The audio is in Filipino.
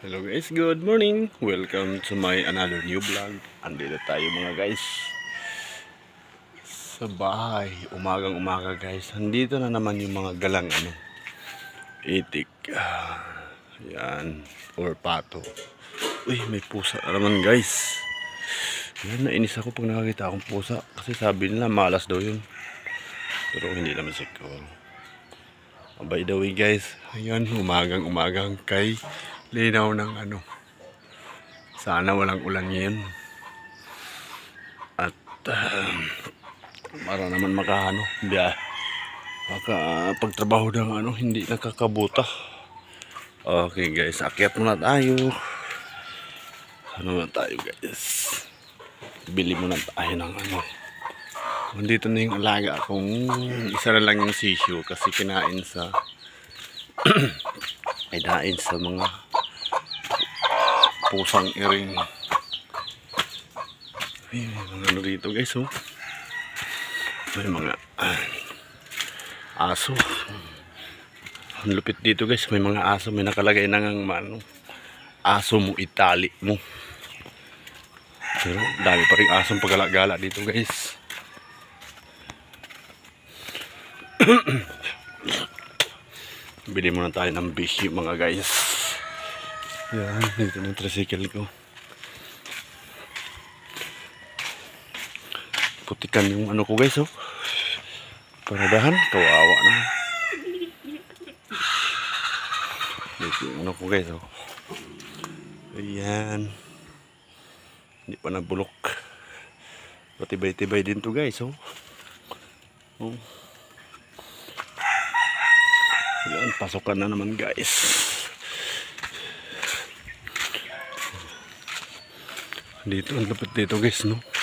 Hello guys, good morning. Welcome to my another new vlog. Andito tayo mga guys sa bahay. Umagang umaga guys. Andito na naman yung mga galang itik. Yan, or pato. Uy, may pusa na naman guys. Yan, nainis ako pag nakakita akong pusa. Kasi sabi nila malas daw yun. Pero hindi naman siguro. By the way guys, ayan, umagang kay linaw ng sana walang ulan ngayon. At para naman makapagtrabaho ng hindi nakakabuta. Okay guys, akyat muna tayo. Muna tayo guys. Bili muna tayo ng Nandito na yung alaga akong isa na lang yung sisyo kasi kinain sa kinain sa mga pusang iring. Ay, may mga dito guys, oh. May mga aso. Ang lupit dito guys, may mga aso, may nakalagay na ng aso mo itali mo. Pero dami pa rin asong pagala-gala dito guys. Bili muna tayo ng bishi mga guys. Yan, dito ng tricycle ko. Putikan yung ko guys, oh. Paradahan, kawawa na. Dito yung ko guys, oh. Ayan. Hindi pa nabulok. Patibay-tibay din to guys, oh. Oh. Yan, pasokan na naman guys. Dito, ang lupit dito guys, no.